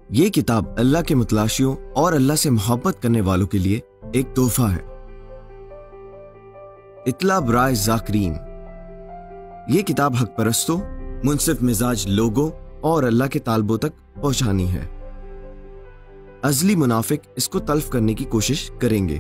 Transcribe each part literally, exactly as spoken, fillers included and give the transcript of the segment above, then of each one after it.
ये किताब अल्लाह के मुतलाशियों और अल्लाह से मोहब्बत करने वालों के लिए एक तोहफा है। इत्ला बराए ज़ाकिरीन। ये किताब हक परस्तों, मुनसिफ मिजाज लोगों और अल्लाह के तालबों तक पहुंचानी है। अजली मुनाफिक इसको तल्फ करने की कोशिश करेंगे।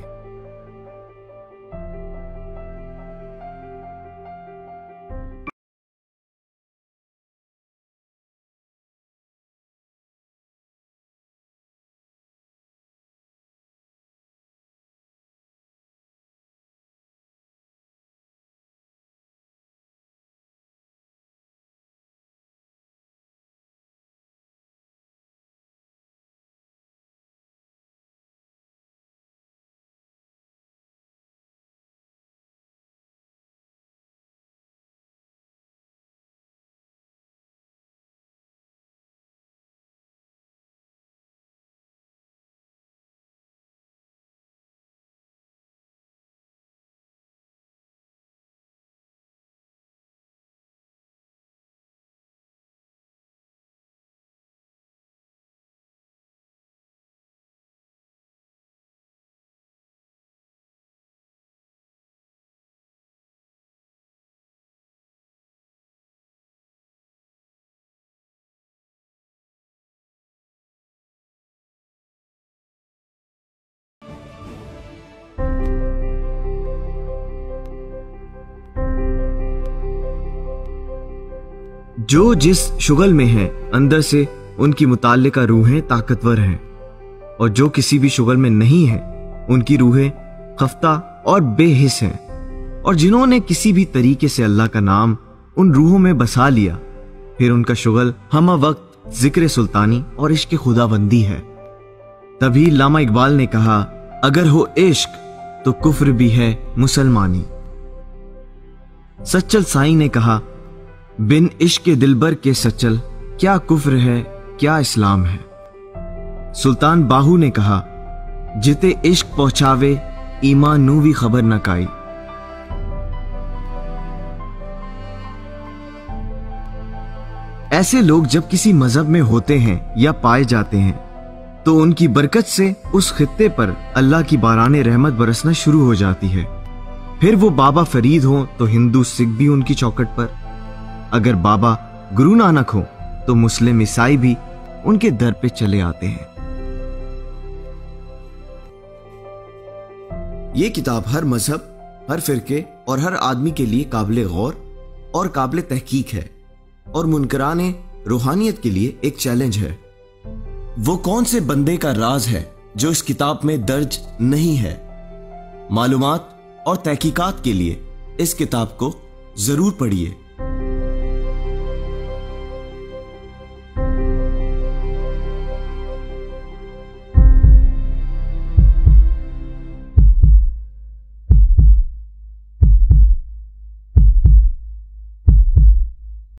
जो जिस शुगल में हैं, अंदर से उनकी मुताल्लिका रूहें ताकतवर हैं, और जो किसी भी शुगल में नहीं है, उनकी रूहें खफ्ता और बेहिस हैं। और जिन्होंने किसी भी तरीके से अल्लाह का नाम उन रूहों में बसा लिया, फिर उनका शुगल हमा वक्त जिक्र सुल्तानी और इश्क खुदाबंदी है। तभी लामा इकबाल ने कहा, अगर हो इश्क तो कुफ्र भी है मुसलमानी। सच्चल साई ने कहा, बिन इश्क दिलबर के सच्चल, क्या कुफ्र है क्या इस्लाम है। सुल्तान बाहू ने कहा, जिते इश्क पहुंचावे ईमान नू भी खबर न काई। ऐसे लोग जब किसी मजहब में होते हैं या पाए जाते हैं तो उनकी बरकत से उस खित्ते पर अल्लाह की बाराने रहमत बरसना शुरू हो जाती है। फिर वो बाबा फरीद हो तो हिंदू सिख भी उनकी चौखट पर, अगर बाबा गुरु नानक हो तो मुस्लिम ईसाई भी उनके दर पे चले आते हैं। ये किताब हर मजहब, हर फिरके और हर आदमी के लिए काबिल गौर और काबिल तहकीक है, और मुनकराने रूहानियत के लिए एक चैलेंज है। वो कौन से बंदे का राज है जो इस किताब में दर्ज नहीं है? मालूमात और तहकीकात के लिए इस किताब को जरूर पढ़िए।